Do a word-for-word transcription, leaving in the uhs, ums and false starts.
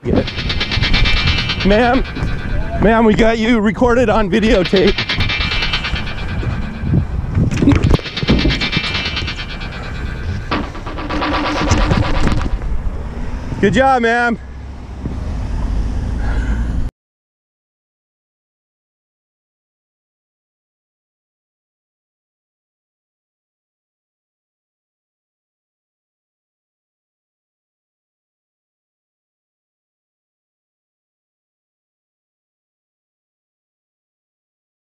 it. Ma'am, ma'am, we got you recorded on videotape. Good job, ma'am.